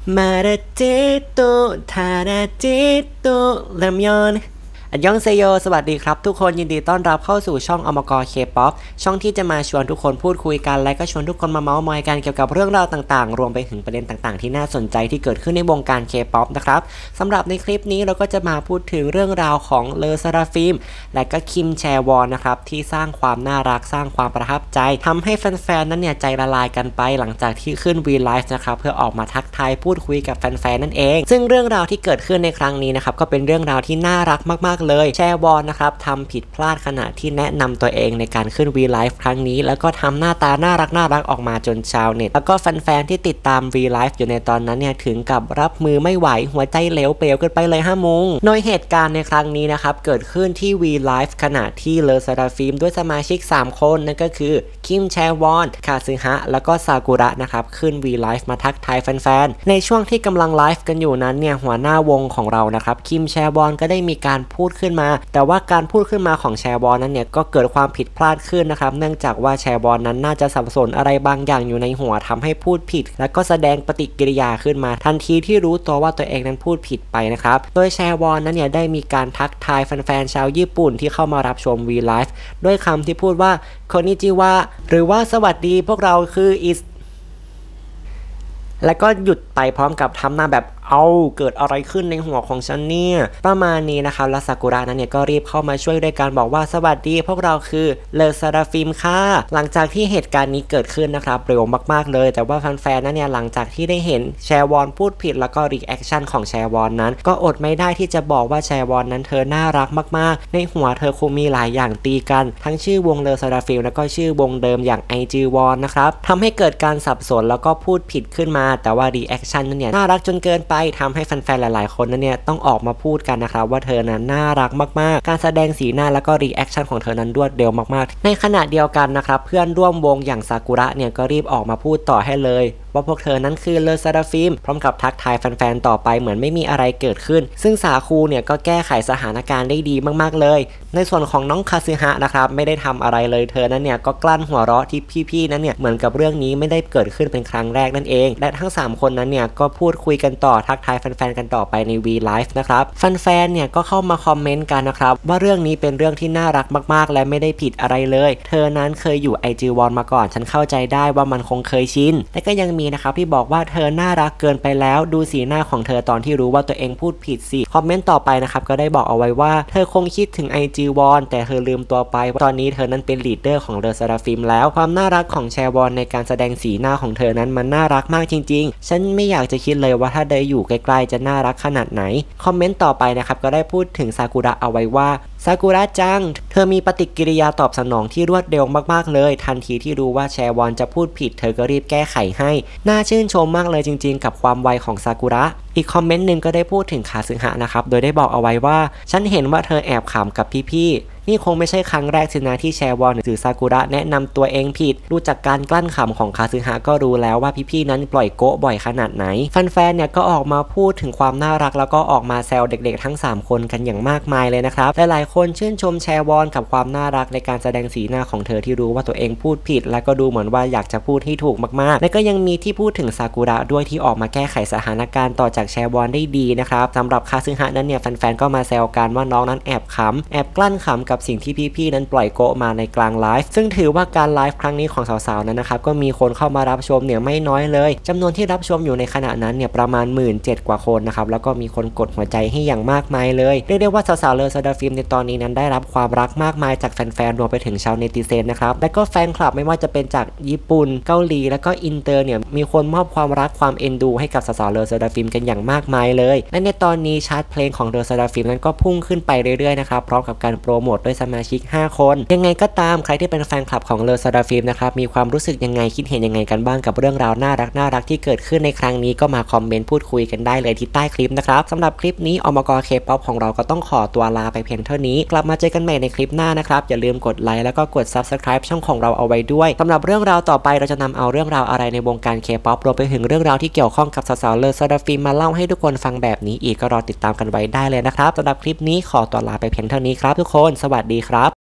มาดาเจโตทาดาเจโตลำยอนอันยองเซโยสวัสดีครับทุกคนยินดีต้อนรับเข้าสู่ช่องอมกเคป๊อปช่องที่จะมาชวนทุกคนพูดคุยกันและก็ชวนทุกคนมาเมาส์มอยกันเกี่ยวกับเรื่องราวต่างๆรวมไปถึงประเด็นต่างๆที่น่าสนใจที่เกิดขึ้นในวงการเคป๊อปนะครับสำหรับในคลิปนี้เราก็จะมาพูดถึงเรื่องราวของเลอซาราฟิล์มและก็คิมแชวอนนะครับที่สร้างความน่ารักสร้างความประทับใจทำให้แฟนๆนั้นเนี่ยใจละลายกันไปหลังจากที่ขึ้นวีไลฟ์นะครับเพื่อออกมาทักทายพูดคุยกับแฟนๆนั่นเองซึ่งเรื่องราวที่เกิดขึ้นในครั้งนี้นะครับก็เป็นเรื่องราวที่น่ารักมากๆเลยแชวอนนะครับทำผิดพลาดขณะที่แนะนำตัวเองในการขึ้นวีไลฟ์ครั้งนี้แล้วก็ทำหน้าตาน่ารักออกมาจนชาวเน็ตแล้วก็แฟนๆที่ติดตามวีไลฟ์อยู่ในตอนนั้นเนี่ยถึงกับรับมือไม่ไหวหัวใจเหลวเปลวกันไปเลย5 โมงโดยเหตุการณ์ในครั้งนี้นะครับเกิดขึ้นที่วีไลฟ์ขณะที่เลอซาราฟิล์มด้วยสมาชิก3คนนั่นก็คือคิมแชวอนคาซึฮะแล้วก็ซากุระนะครับขึ้นวีไลฟ์มาทักทายแฟนๆในช่วงที่กำลังไลฟ์กันอยู่นั้นเนี่ยหัวหน้าวงของเรานะครับคิมแชวอนก็ได้มีการพูดขึ้นมาแต่ว่าการพูดขึ้นมาของแชวอนนั้นเนี่ยก็เกิดความผิดพลาดขึ้นนะครับเนื่องจากว่าแชวอนนั้นน่าจะสับสนอะไรบางอย่างอยู่ในหัวทำให้พูดผิดและก็แสดงปฏิกิริยาขึ้นมาทันทีที่รู้ตัวว่าตัวเองนั้นพูดผิดไปนะครับโดยแชวอนนั้นเนี่ยได้มีการทักทายแฟนๆชาวญี่ปุ่นที่เข้ามารับชมวีไลฟ์ด้วยคำที่พูดว่าโคนิจิวะหรือว่าสวัสดีพวกเราคืออิสแล้วก็หยุดไปพร้อมกับทำหน้าแบบเกิดอะไรขึ้นในหัวของฉันเนี่ยประมาณนี้นะครับแล้วซากุระนั้นเนี่ยก็รีบเข้ามาช่วยด้วยการบอกว่าสวัสดีพวกเราคือเลอซาราฟิล์มค่ะหลังจากที่เหตุการณ์นี้เกิดขึ้นนะครับเร็วมากๆเลยแต่ว่าแฟนๆนั้นเนี่ยหลังจากที่ได้เห็นแชวอนพูดผิดแล้วก็รีแอคชั่นของแชวอนนั้นก็อดไม่ได้ที่จะบอกว่าแชวอนนั้นเธอน่ารักมากๆในหัวเธอคงมีหลายอย่างตีกันทั้งชื่อวงเลอซาราฟิล์มแล้วก็ชื่อวงเดิมอย่างไอจีวอนนะครับทำให้เกิดการสับสนแล้วก็พูดผิดขึ้นมาแต่ว่ารีแอคชั่นนั้นเนี่ยน่ารักจนเกินไปทำให้แฟนๆหลายๆคนนั้นเนี่ยต้องออกมาพูดกันนะครับว่าเธอนั้นน่ารักมากๆการแสดงสีหน้าแล้วก็รีแอคชั่นของเธอนั้นรวดเร็วมากๆในขณะเดียวกันนะครับเพื่อนร่วมวงอย่างซากุระเนี่ยก็รีบออกมาพูดต่อให้เลยว่าพวกเธอนั้นคือเลอซาราฟิล์มพร้อมกับทักทายแฟนๆต่อไปเหมือนไม่มีอะไรเกิดขึ้นซึ่งสาคูเนี่ยก็แก้ไขสถานการณ์ได้ดีมากๆเลยในส่วนของน้องคาซึฮะนะครับไม่ได้ทำอะไรเลยเธอนั้นเนี่ยก็กลั้นหัวเราะที่พี่ๆนั้นเนี่ยเหมือนกับเรื่องนี้ไม่ได้เกิดขึ้นเป็นครั้งแรกนั่นเองและทั้ง3คนนั้นเนี่ยก็พูดคุยกันต่อทักทายแฟนๆกันต่อไปใน V Live นะครับแฟนๆเนี่ยก็เข้ามาคอมเมนต์กันนะครับว่าเรื่องนี้เป็นเรื่องที่น่ารักมากๆและไม่ได้ผิดอะไรเลยเธอนั้นเคยอยู่ IG Won มาก่อนฉันเข้าใจได้ว่ามันคงเคยชินและก็ยังมีนะครับที่บอกว่าเธอน่ารักเกินไปแล้วดูสีหน้าของเธอตอนที่รู้ว่าตัวเองพูดผิดสิคอมเมนต์ต่อไปนะครับก็ได้บอกเอาไว้ว่าเธอคงคิดถึง IG Won แต่เธอลืมตัวไปว่าตอนนี้เธอนั้นเป็นลีดเดอร์ของเลอซาราฟิล์มแล้วความน่ารักของแชวอนในการแสดงสีหน้าของเธอนั้นมันน่ารักมากจริงๆฉันไม่อยากจะคิดเลยว่าถ้าได้อยู่ใกล้ๆจะน่ารักขนาดไหนคอมเมนต์ต่อไปนะครับก็ได้พูดถึงซากุระเอาไว้ว่าซากุระจังเธอมีปฏิกิริยาตอบสนองที่รวดเร็วมากๆเลยทันทีที่รู้ว่าแชวอนจะพูดผิดเธอก็รีบแก้ไขให้น่าชื่นชมมากเลยจริงๆกับความไวของซากุระอีกคอมเมนต์หนึ่งก็ได้พูดถึงคาซึฮะนะครับโดยได้บอกเอาไว้ว่าฉันเห็นว่าเธอแอบขำกับพี่ๆนี่คงไม่ใช่ครั้งแรกสินะที่แชวอนหรือซากุระแนะนำตัวเองผิดดูจากการกลั้นขำของคาซึฮะก็รู้แล้วว่าพี่ๆนั้นปล่อยโก๊ะบ่อยขนาดไหนแฟนๆเนี่ยก็ออกมาพูดถึงความน่ารักแล้วก็ออกมาแซวเด็กๆทั้ง3คนกันอย่างมากมายเลยนะครับหลายๆคนชื่นชมแชวอนกับความน่ารักในการแสดงสีหน้าของเธอที่รู้ว่าตัวเองพูดผิดและก็ดูเหมือนว่าอยากจะพูดให้ถูกมากๆและก็ยังมีที่พูดถึงซากุระด้วยที่ออกมาแก้ไขสถานการณ์ต่อจากแชวอนได้ดีนะครับสำหรับคาซึฮะนั้นเนี่ยแฟนๆก็มาแซวกันว่าน้องนั้นแอบกลั้นขำกับสิ่งที่พี่ๆนั้นปล่อยโกะมาในกลางไลฟ์ซึ่งถือว่าการไลฟ์ครั้งนี้ของสาวๆนั้นนะครับก็มีคนเข้ามารับชมเนี่ยไม่น้อยเลยจำนวนที่รับชมอยู่ในขณะนั้นเนี่ยประมาณ 17,000 กว่าคนนะครับแล้วก็มีคนกดหัวใจให้อย่างมากมายเลยเรียกได้ว่าสาวๆเลอซาราฟิล์มในตอนนี้นั้นได้รับความรักมากมายจากแฟนๆรวมไปถึงชาวเนติเซนนะครับและก็แฟนคลับไม่ว่าจะเป็นจากญี่ปุ่นเกาหลีแล้วก็อินเตอร์เนี่ยมีคนมอบความรักความเอ็นดูให้กับสาวๆเลอซาราฟิล์มกันอย่างมากมายเลยและในตอนนี้ชาร์ตเพลงของเลอซาราฟิล์มนั้นก็พุ่งขึ้นไปเรื่อยๆนะครับพร้อมกับการโปรโมทด้วยสมาชิก5 คนยังไงก็ตามใครที่เป็นแฟนคลับของเลอซาราฟิล์มนะครับมีความรู้สึกยังไงคิดเห็นยังไงกันบ้างกับเรื่องราวน่ารักที่เกิดขึ้นในครั้งนี้ก็มาคอมเมนต์พูดคุยกันได้เลยที่ใต้คลิปนะครับสำหรับคลิปนี้อมกเคป๊อปของเราก็ต้องขอตัวลาไปเพียงเท่านี้กลับมาเจอกันใหม่ในคลิปหน้านะครับอย่าลืมกดไลค์แล้วก็กด Subscribe ช่องของเราเอาไว้ด้วยสำหรับเรื่องราวต่อไปเราจะนำเอาเรื่องราวอะไรในวงการเคป๊อปรวมไปถึงเรื่องราวที่เกี่ยวข้องกับสาวๆเลอซาราฟิล์มมาเล่าให้ทุกคนฟังแบบนี้อีกก็รอติดตามกันไว้ได้เลยนะครับสำหรับคลิปนี้ขอตัวลาไปเพียงเท่านี้ครับทุกคนสวัสดีครับ